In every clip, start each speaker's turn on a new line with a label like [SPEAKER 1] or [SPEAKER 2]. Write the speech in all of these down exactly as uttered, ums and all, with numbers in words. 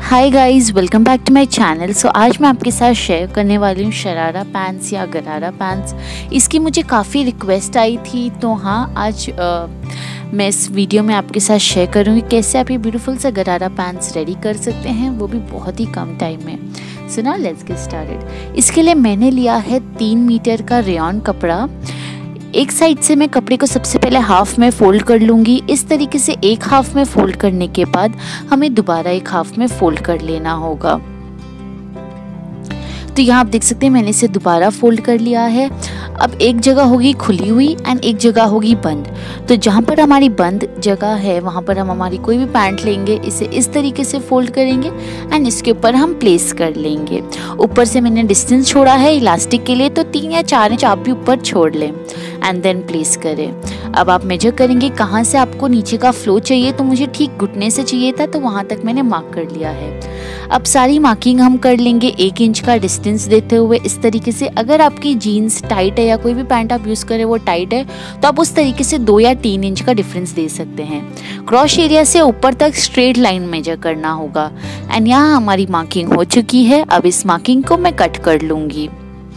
[SPEAKER 1] Hi guys, welcome back to my channel. So आज मैं आपके साथ शेयर करने वाली हूँ शरारा पैंट्स या गरारा पैंट्स। इसकी मुझे काफ़ी रिक्वेस्ट आई थी, तो हाँ आज आ, मैं इस वीडियो में आपके साथ शेयर करूँगी कैसे आप ये ब्यूटीफुल सा गरारा पैंट्स रेडी कर सकते हैं, वो भी बहुत ही कम टाइम में। So now let's get started. इसके लिए मैंने लिया है तीन मीटर का रेयॉन कपड़ा। एक साइड से मैं कपड़े को सबसे पहले हाफ में फोल्ड कर लूँगी। इस तरीके से एक हाफ में फोल्ड करने के बाद हमें दोबारा एक हाफ में फोल्ड कर लेना होगा। तो यहाँ आप देख सकते हैं मैंने इसे दोबारा फोल्ड कर लिया है। अब एक जगह होगी खुली हुई एंड एक जगह होगी बंद। तो जहाँ पर हमारी बंद जगह है वहाँ पर हम हमारी कोई भी पैंट लेंगे, इसे इस तरीके से फोल्ड करेंगे एंड इसके ऊपर हम प्लेस कर लेंगे। ऊपर से मैंने डिस्टेंस छोड़ा है इलास्टिक के लिए, तो तीन या चार इंच आप भी ऊपर छोड़ लें एंड देन प्लेस करें। अब आप मेजर करेंगे कहाँ से आपको नीचे का फ्लो चाहिए। तो मुझे ठीक घुटने से चाहिए था, तो वहाँ तक मैंने मार्क कर लिया है। अब सारी मार्किंग हम कर लेंगे एक इंच का डिस्टेंस देते हुए इस तरीके से। अगर आपकी जीन्स टाइट है या कोई भी पैंट आप यूज़ करें वो टाइट है, तो आप उस तरीके से दो या तीन इंच का डिफरेंस दे सकते हैं। क्रॉस एरिया से ऊपर तक स्ट्रेट लाइन मेजर करना होगा एंड यहाँ हमारी मार्किंग हो चुकी है। अब इस मार्किंग को मैं कट कर लूँगी।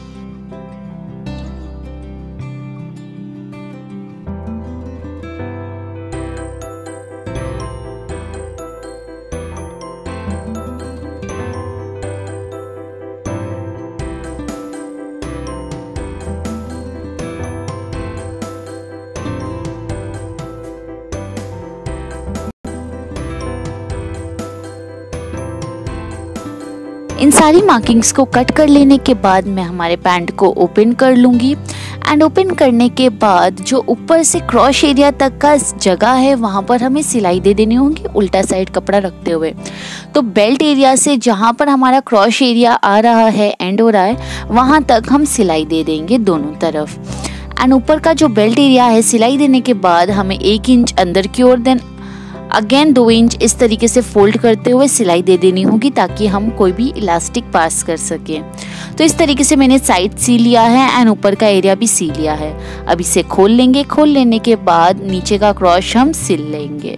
[SPEAKER 1] इन सारी मार्किंग्स को कट कर लेने के बाद मैं हमारे पैंट को ओपन कर लूँगी एंड ओपन करने के बाद जो ऊपर से क्रॉस एरिया तक का जगह है वहाँ पर हमें सिलाई दे देनी होगी उल्टा साइड कपड़ा रखते हुए। तो बेल्ट एरिया से जहाँ पर हमारा क्रॉस एरिया आ रहा है एंड हो रहा है वहाँ तक हम सिलाई दे देंगे दोनों तरफ। एंड ऊपर का जो बेल्ट एरिया है सिलाई देने के बाद हमें एक इंच अंदर की ओर देन अगेन दो इंच इस तरीके से फोल्ड करते हुए सिलाई दे देनी होगी ताकि हम कोई भी इलास्टिक पास कर सकें। तो इस तरीके से मैंने साइड सी लिया है एंड ऊपर का एरिया भी सी लिया है। अब इसे खोल लेंगे। खोल लेने के बाद नीचे का क्रॉस हम सिल लेंगे।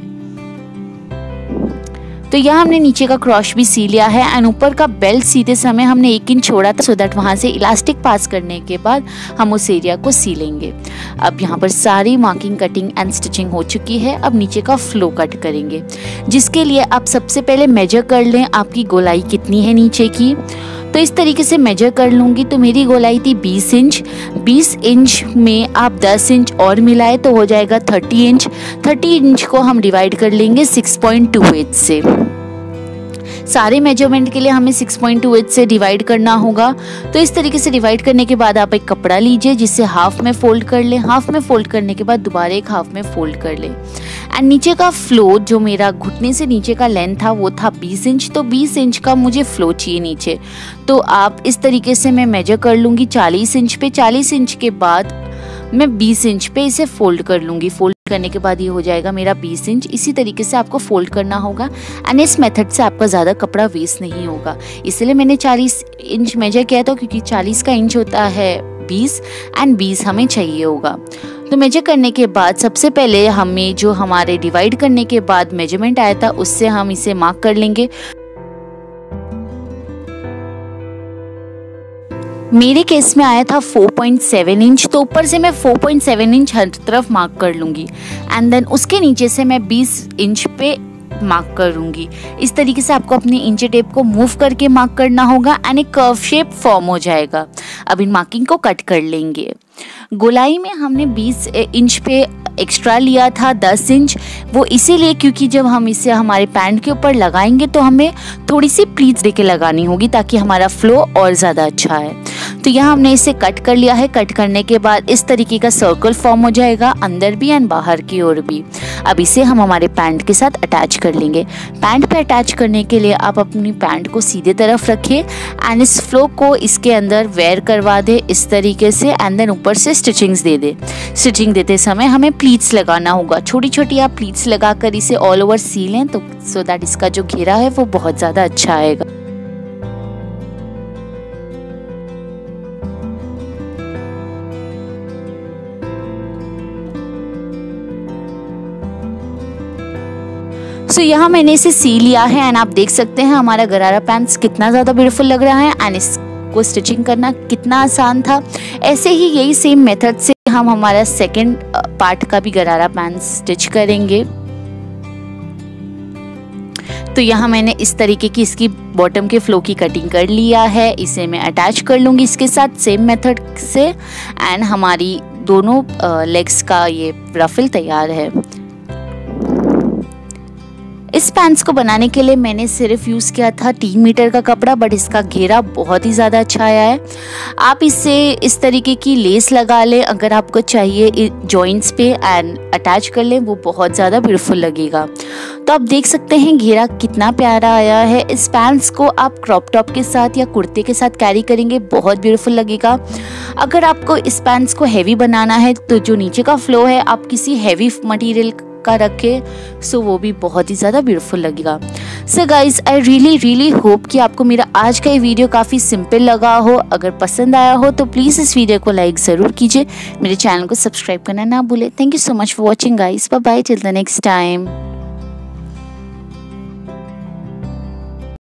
[SPEAKER 1] तो यहाँ हमने नीचे का क्रॉस भी सी लिया है एंड ऊपर का बेल्ट सीते समय हमने एक इंच छोड़ा था, सो दैट वहाँ से इलास्टिक पास करने के बाद हम उस एरिया को सी लेंगे। अब यहाँ पर सारी मार्किंग, कटिंग एंड स्टिचिंग हो चुकी है। अब नीचे का फ्लो कट करेंगे, जिसके लिए आप सबसे पहले मेजर कर लें आपकी गोलाई कितनी है नीचे की। तो इस तरीके से मेजर कर लूँगी। तो मेरी गोलाई थी बीस इंच। बीस इंच में आप दस इंच और मिलाए तो हो जाएगा तीस इंच। तीस इंच को हम डिवाइड कर लेंगे सिक्स पॉइंट टू एट से। सारे मेजरमेंट के लिए हमें सिक्स पॉइंट टू एट से डिवाइड करना होगा। तो इस तरीके से डिवाइड करने के बाद आप एक कपड़ा लीजिए जिसे हाफ में फोल्ड कर लें। हाफ में फोल्ड करने के बाद दोबारा एक हाफ में फोल्ड कर लें एंड नीचे का फ्लो जो मेरा घुटने से नीचे का लेंथ था वो था बीस इंच। तो बीस इंच का मुझे फ्लो चाहिए नीचे। तो आप इस तरीके से मैं मेजर कर लूँगी चालीस इंच पे। चालीस इंच के बाद मैं बीस इंच पे इसे फोल्ड कर लूँगी। फोल्ड करने के बाद ये हो जाएगा मेरा बीस इंच। इसी तरीके से आपको फोल्ड करना होगा एंड इस मेथड से आपका ज़्यादा कपड़ा वेस्ट नहीं होगा। इसलिए मैंने चालीस इंच मेजर किया था, क्योंकि चालीस का इंच होता है बीस एंड बीस हमें चाहिए होगा। तो मेजर करने के बाद सबसे पहले हमें जो हमारे डिवाइड करने के बाद मेजरमेंट आया था उससे हम इसे मार्क कर लेंगे। मेरे केस में आया था फोर पॉइंट सेवन इंच। तो ऊपर से मैं फोर पॉइंट सेवन इंच हर तरफ मार्क कर लूँगी एंड देन उसके नीचे से मैं बीस इंच पे मार्क करूँगी। इस तरीके से आपको अपने इंच टेप को मूव करके मार्क करना होगा एंड एक कर्व शेप फॉर्म हो जाएगा। अब इन मार्किंग को कट कर लेंगे। गोलाई में हमने बीस इंच पे एक्स्ट्रा लिया था दस इंच। वो इसीलिए क्योंकि जब हम इसे हमारे पैंट के ऊपर लगाएंगे तो हमें थोड़ी सी प्लीट्स देके लगानी होगी ताकि हमारा फ्लो और ज़्यादा अच्छा है। तो यहाँ हमने इसे कट कर लिया है। कट करने के बाद इस तरीके का सर्कल फॉर्म हो जाएगा अंदर भी एंड बाहर की ओर भी। अब इसे हम हमारे पैंट के साथ अटैच कर लेंगे। पैंट पे अटैच करने के लिए आप अपनी पैंट को सीधे तरफ रखें एंड इस फ्लो को इसके अंदर वेयर करवा दे इस तरीके से एंड देन ऊपर से स्टिचिंग्स दे दे। स्टिचिंग देते समय हमें प्लीट्स लगाना होगा। छोटी छोटी आप प्लीट्स लगाकर इसे ऑल ओवर सी लें तो सो दैट इसका जो घेरा है वो बहुत ज़्यादा अच्छा आएगा। सो so, यहाँ मैंने इसे सी लिया है एंड आप देख सकते हैं हमारा गरारा पैंट्स कितना ज़्यादा ब्यूटीफुल लग रहा है एंड इसको स्टिचिंग करना कितना आसान था। ऐसे ही यही सेम मेथड से हम हमारा सेकेंड पार्ट का भी गरारा पैंट्स स्टिच करेंगे। तो यहाँ मैंने इस तरीके की इसकी बॉटम के फ्लो की कटिंग कर लिया है, इसे मैं अटैच कर लूँगी इसके साथ सेम मेथड से एंड हमारी दोनों लेग्स का ये रफल तैयार है। इस पैंट्स को बनाने के लिए मैंने सिर्फ यूज़ किया था तीन मीटर का कपड़ा, बट इसका घेरा बहुत ही ज़्यादा अच्छा आया है। आप इसे इस तरीके की लेस लगा लें अगर आपको चाहिए जॉइंट्स पे एंड अटैच कर लें, वो बहुत ज़्यादा ब्यूटीफुल लगेगा। तो आप देख सकते हैं घेरा कितना प्यारा आया है। इस पैंट्स को आप क्रॉप टॉप के साथ या कुर्ते के साथ कैरी करेंगे, बहुत ब्यूटीफुल लगेगा। अगर आपको इस पैंट्स को हैवी बनाना है तो जो नीचे का फ्लो है आप किसी हैवी मटेरियल का रखें, सो वो भी बहुत ही ज़्यादा ब्यूटीफुल लगेगा। So guys I really really hope कि आपको मेरा आज का ये वीडियो काफ़ी सिंपल लगा हो। अगर पसंद आया हो तो प्लीज़ इस वीडियो को लाइक ज़रूर कीजिए, मेरे चैनल को सब्सक्राइब करना ना भूलें। Thank you so much for watching guys, bye bye till the next time.